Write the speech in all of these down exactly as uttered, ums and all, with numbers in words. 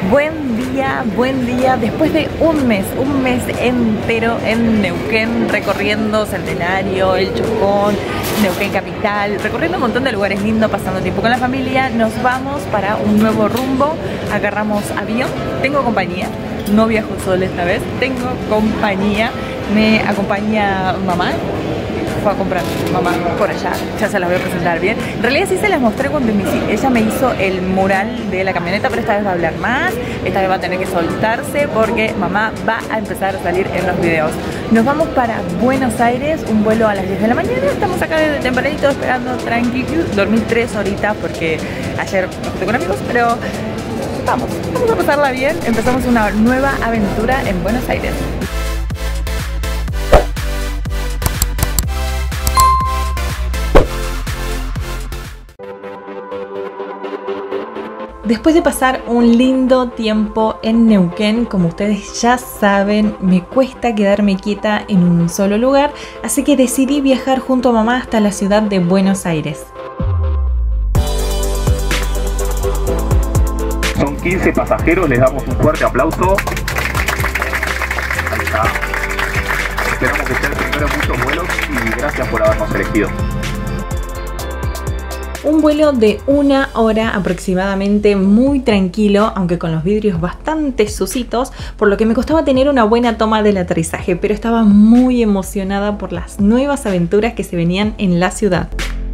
Buen día, buen día. Después de un mes, un mes entero en Neuquén, recorriendo Centenario, El Chocón, Neuquén Capital, recorriendo un montón de lugares lindos, pasando tiempo con la familia, nos vamos para un nuevo rumbo. Agarramos avión, tengo compañía, no viajo sola esta vez, tengo compañía, me acompaña mamá. Fue a comprar mamá por allá, ya se las voy a presentar bien. En realidad sí se las mostré cuando ella me hizo el mural de la camioneta, pero esta vez va a hablar más, esta vez va a tener que soltarse porque mamá va a empezar a salir en los videos. Nos vamos para Buenos Aires, un vuelo a las diez de la mañana, estamos acá desde tempranito esperando tranquilo, dormí tres horitas porque ayer me junté con amigos, pero vamos, vamos a pasarla bien, empezamos una nueva aventura en Buenos Aires. Después de pasar un lindo tiempo en Neuquén, como ustedes ya saben, me cuesta quedarme quieta en un solo lugar, así que decidí viajar junto a mamá hasta la ciudad de Buenos Aires. Son quince pasajeros, les damos un fuerte aplauso. Ahí está. Esperamos que sea el primero en muchos vuelos y gracias por habernos elegido. Un vuelo de una hora aproximadamente, muy tranquilo, aunque con los vidrios bastante sucitos, por lo que me costaba tener una buena toma del aterrizaje, pero estaba muy emocionada por las nuevas aventuras que se venían en la ciudad.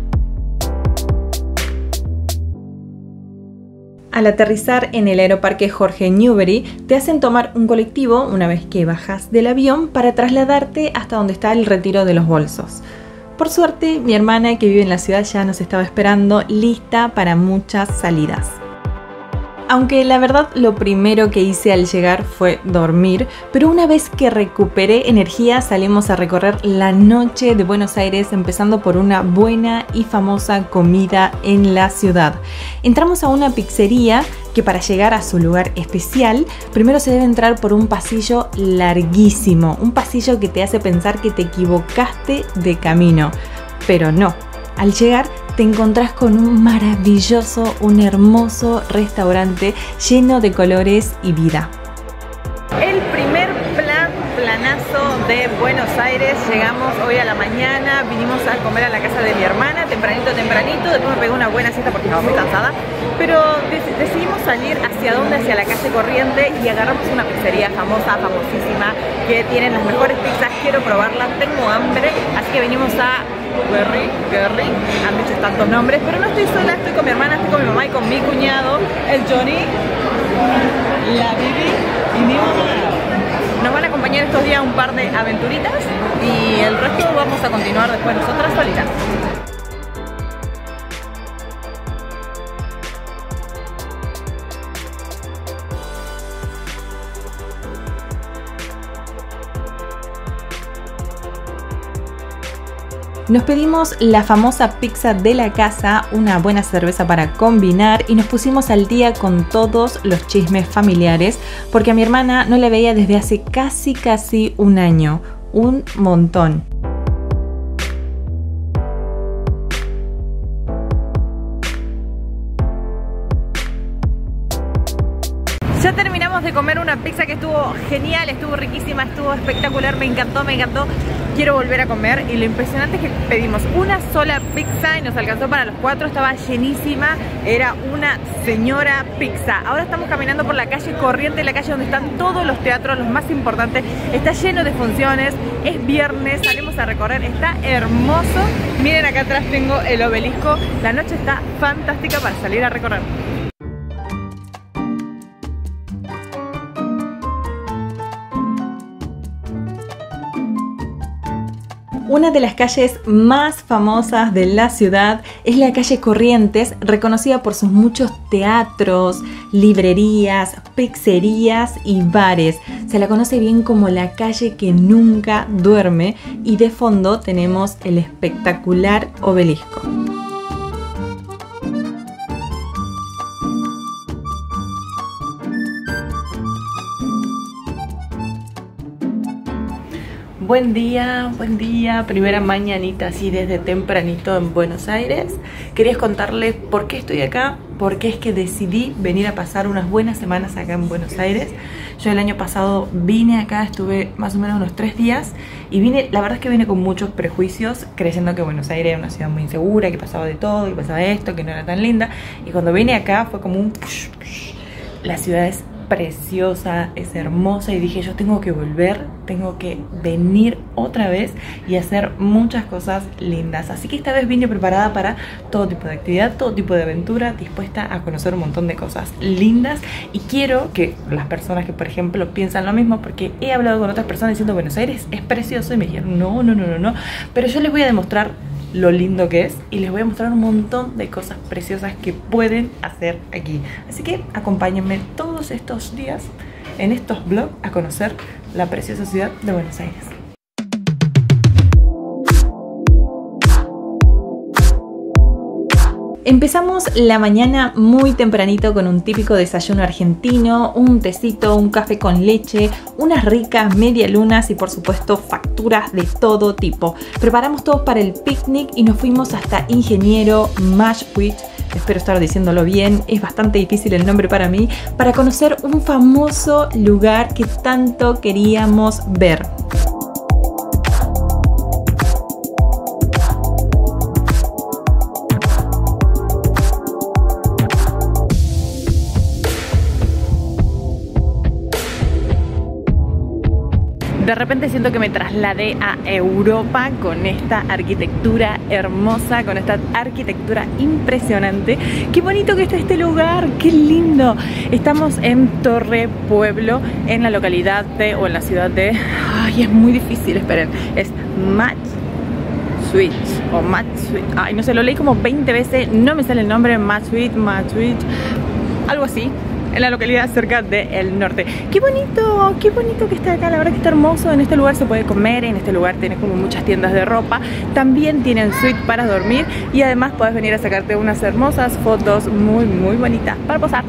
Al aterrizar en el aeroparque Jorge Newbery, te hacen tomar un colectivo una vez que bajas del avión para trasladarte hasta donde está el retiro de los bolsos. Por suerte, mi hermana que vive en la ciudad ya nos estaba esperando, lista para muchas salidas. Aunque la verdad lo primero que hice al llegar fue dormir, pero una vez que recuperé energía salimos a recorrer la noche de Buenos Aires, empezando por una buena y famosa comida en la ciudad. Entramos a una pizzería que para llegar a su lugar especial, primero se debe entrar por un pasillo larguísimo, un pasillo que te hace pensar que te equivocaste de camino, pero no. Al llegar te encontrás con un maravilloso, un hermoso restaurante lleno de colores y vida. El primer plan, planazo de Buenos Aires, llegamos hoy a la mañana, vinimos a comer a la casa de mi hermana, tempranito, tempranito, después me pegué una buena siesta porque estaba muy cansada, pero decidimos salir hacia dónde, hacia la calle Corriente y agarramos una pizzería famosa, famosísima, que tienen las mejores pizzas, quiero probarlas, tengo hambre, así que vinimos a Gurri, Gurri, han dicho tantos nombres, pero no estoy sola, estoy con mi hermana, estoy con mi mamá y con mi cuñado, el Johnny, la Bibi y mi mamá. Nos van a acompañar estos días un par de aventuritas y el resto vamos a continuar después nosotras solitas. Nos pedimos la famosa pizza de la casa, una buena cerveza para combinar y nos pusimos al día con todos los chismes familiares porque a mi hermana no la veía desde hace casi casi un año, un montón. Ya terminamos de comer una pizza que estuvo genial, estuvo riquísima, estuvo espectacular, me encantó, me encantó. Quiero volver a comer y lo impresionante es que pedimos una sola pizza y nos alcanzó para los cuatro, estaba llenísima, era una señora pizza. Ahora estamos caminando por la calle Corriente, la calle donde están todos los teatros, los más importantes, está lleno de funciones, es viernes, salimos a recorrer, está hermoso. Miren acá atrás tengo el obelisco, la noche está fantástica para salir a recorrer. Una de las calles más famosas de la ciudad es la calle Corrientes, reconocida por sus muchos teatros, librerías, pizzerías y bares. Se la conoce bien como la calle que nunca duerme y de fondo tenemos el espectacular obelisco. Buen día, buen día, primera mañanita así desde tempranito en Buenos Aires. Quería contarles por qué estoy acá, porque es que decidí venir a pasar unas buenas semanas acá en Buenos Aires. Yo el año pasado vine acá, estuve más o menos unos tres días y vine, la verdad es que vine con muchos prejuicios, creyendo que Buenos Aires era una ciudad muy insegura, que pasaba de todo, que pasaba esto, que no era tan linda. Y cuando vine acá fue como un... La ciudad es preciosa, es hermosa y dije, yo tengo que volver, tengo que venir otra vez y hacer muchas cosas lindas. Así que esta vez vine preparada para todo tipo de actividad, todo tipo de aventura, dispuesta a conocer un montón de cosas lindas. Y quiero que las personas que, por ejemplo, piensan lo mismo, porque he hablado con otras personas diciendo Buenos Aires es precioso y me dijeron, no, no, no, no, no, pero yo les voy a demostrar lo lindo que es y les voy a mostrar un montón de cosas preciosas que pueden hacer aquí. Así que acompáñenme todos estos días en estos vlogs a conocer la preciosa ciudad de Buenos Aires. Empezamos la mañana muy tempranito con un típico desayuno argentino, un tecito, un café con leche, unas ricas medialunas y por supuesto facturas de todo tipo. Preparamos todo para el picnic y nos fuimos hasta Ingeniero Maschwitz, espero estar diciéndolo bien, es bastante difícil el nombre para mí, para conocer un famoso lugar que tanto queríamos ver. De repente siento que me trasladé a Europa con esta arquitectura hermosa, con esta arquitectura impresionante. Qué bonito que está este lugar, qué lindo. Estamos en Torre Pueblo, en la localidad de, o en la ciudad de, ay, es muy difícil, esperen, es Maschwitz o Maschwitz. Ay, no sé, lo leí como veinte veces, no me sale el nombre, Maschwitz, Maschwitz, algo así. En la localidad cerca del norte. ¡Qué bonito! ¡Qué bonito que está acá! La verdad que está hermoso. En este lugar se puede comer, en este lugar tienes como muchas tiendas de ropa. También tienen suite para dormir y además puedes venir a sacarte unas hermosas fotos muy, muy bonitas para posar.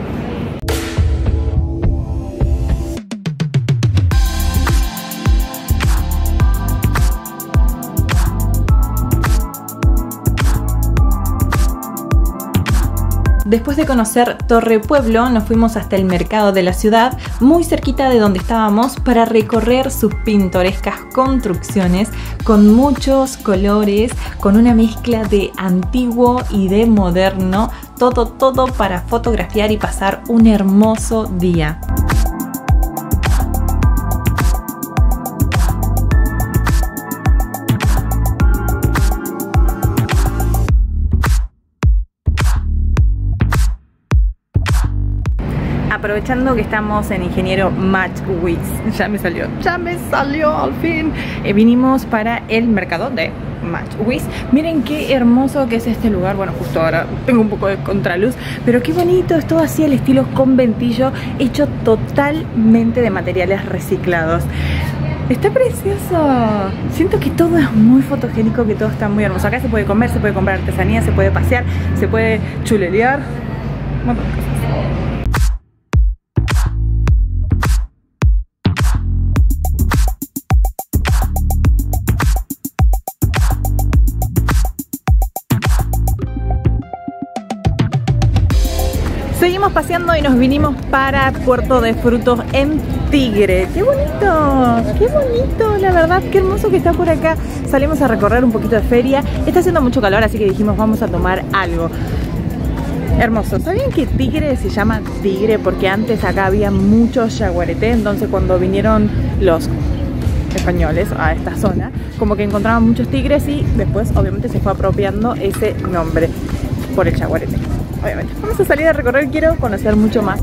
Después de conocer Torre Pueblo, nos fuimos hasta el mercado de la ciudad, muy cerquita de donde estábamos, para recorrer sus pintorescas construcciones con muchos colores, con una mezcla de antiguo y de moderno, todo, todo para fotografiar y pasar un hermoso día. Aprovechando que estamos en Ingeniero Maschwitz, ya me salió, ya me salió al fin. Eh, vinimos para el mercado de Maschwitz. Miren qué hermoso que es este lugar. Bueno, justo ahora tengo un poco de contraluz, pero qué bonito, es todo así al estilo conventillo, hecho totalmente de materiales reciclados. Está precioso. Siento que todo es muy fotogénico, que todo está muy hermoso. Acá se puede comer, se puede comprar artesanía, se puede pasear, se puede chulerear, un montón de cosas. Seguimos paseando y nos vinimos para Puerto de Frutos en Tigre. ¡Qué bonito! ¡Qué bonito! La verdad, qué hermoso que está por acá. Salimos a recorrer un poquito de feria. Está haciendo mucho calor, así que dijimos vamos a tomar algo. Hermoso. ¿Sabían que Tigre se llama Tigre? Porque antes acá había muchos yaguareté. Entonces cuando vinieron los españoles a esta zona, como que encontraban muchos tigres y después obviamente se fue apropiando ese nombre por el yaguareté. Obviamente. Vamos a salir a recorrer, quiero conocer mucho más.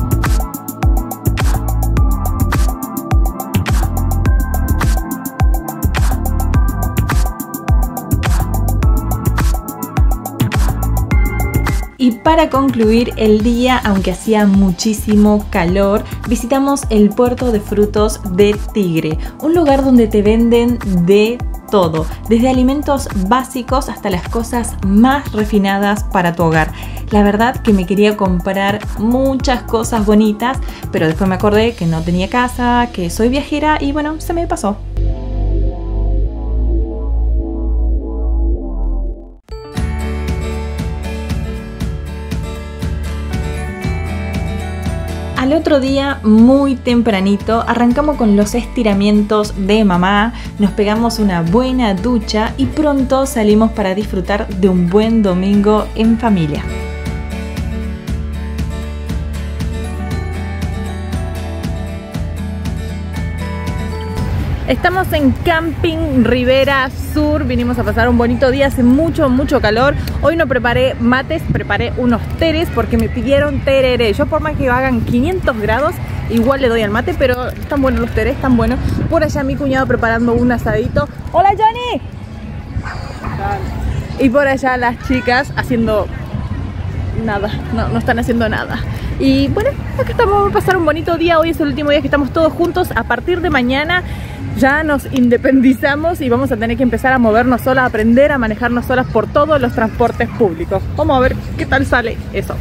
Y para concluir el día, aunque hacía muchísimo calor, visitamos el Puerto de Frutos de Tigre, un lugar donde te venden de todo, desde alimentos básicos hasta las cosas más refinadas para tu hogar. La verdad que me quería comprar muchas cosas bonitas, pero después me acordé que no tenía casa, que soy viajera y bueno, se me pasó. Al otro día, muy tempranito, arrancamos con los estiramientos de mamá, nos pegamos una buena ducha y pronto salimos para disfrutar de un buen domingo en familia. Estamos en Camping Rivera Sur, vinimos a pasar un bonito día, hace mucho, mucho calor. Hoy no preparé mates, preparé unos teres porque me pidieron tereré. Yo por más que hagan quinientos grados, igual le doy al mate, pero están buenos los teres, están buenos. Por allá mi cuñado preparando un asadito. ¡Hola, Johnny! Y por allá las chicas haciendo nada, no, no están haciendo nada. Y bueno, acá estamos a pasar un bonito día. Hoy es el último día que estamos todos juntos. A partir de mañana ya nos independizamos y vamos a tener que empezar a movernos solas, a aprender a manejarnos solas por todos los transportes públicos. Vamos a ver qué tal sale eso.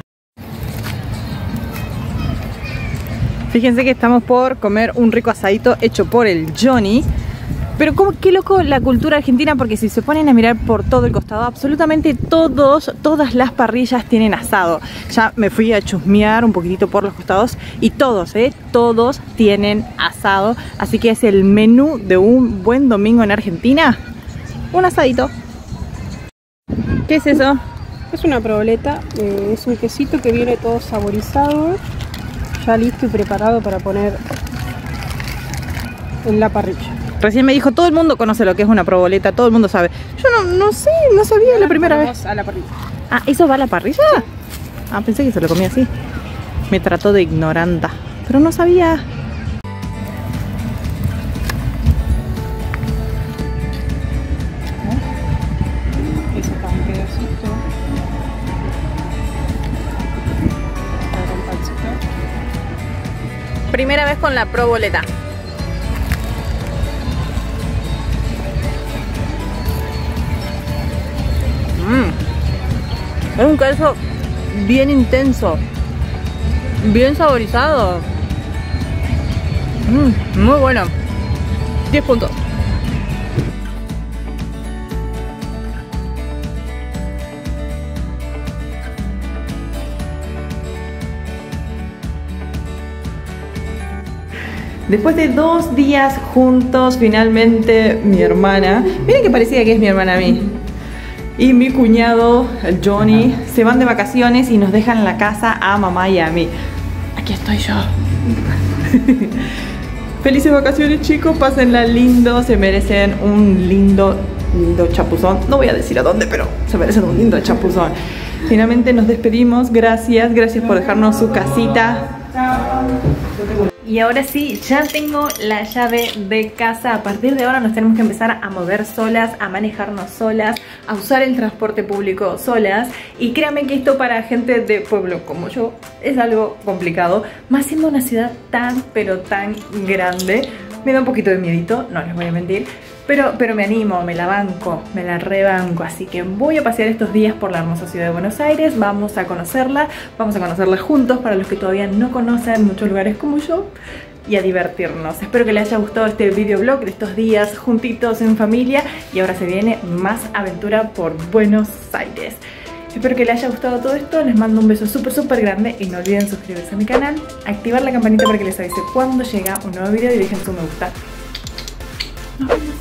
Fíjense que estamos por comer un rico asadito hecho por el Johnny. Pero como, qué loco la cultura argentina, porque si se ponen a mirar por todo el costado, absolutamente todos, todas las parrillas tienen asado. Ya me fui a chusmear un poquitito por los costados y todos, eh, todos tienen asado. Así que es el menú de un buen domingo en Argentina, un asadito. ¿Qué es eso? Es una proboleta, eh, es un quesito que viene todo saborizado, ya listo y preparado para poner en la parrilla. Recién me dijo, todo el mundo conoce lo que es una proboleta, todo el mundo sabe. Yo no, no sé, no sabía la, la primera vez. A la parrilla. Ah, ¿eso va a la parrilla? Sí. Ah, pensé que se lo comía así. Me trató de ignoranta, pero no sabía. Eso está un pedacito. Primera vez con la proboleta. Es un queso bien intenso, bien saborizado. Mm, muy bueno. diez puntos. Después de dos días juntos, finalmente mi hermana, miren que parecía que es mi hermana a mí, y mi cuñado, el Johnny, se van de vacaciones y nos dejan la casa a mamá y a mí. Aquí estoy yo. Felices vacaciones, chicos, pásenla lindo, se merecen un lindo, lindo chapuzón. No voy a decir a dónde, pero se merecen un lindo chapuzón. Finalmente nos despedimos, gracias, gracias por dejarnos su casita. Y ahora sí, ya tengo la llave de casa. A partir de ahora nos tenemos que empezar a mover solas, a manejarnos solas, a usar el transporte público solas. Y créanme que esto para gente de pueblo como yo es algo complicado, más siendo una ciudad tan pero tan grande. Me da un poquito de miedito, no les voy a mentir, pero, pero me animo, me la banco, me la rebanco. Así que voy a pasear estos días por la hermosa ciudad de Buenos Aires. Vamos a conocerla, vamos a conocerla juntos para los que todavía no conocen muchos lugares como yo, y a divertirnos. Espero que les haya gustado este videoblog de estos días juntitos en familia. Y ahora se viene más aventura por Buenos Aires. Espero que les haya gustado todo esto, les mando un beso súper súper grande y no olviden suscribirse a mi canal, activar la campanita para que les avise cuando llega un nuevo video y dejen su me gusta. Nos vemos.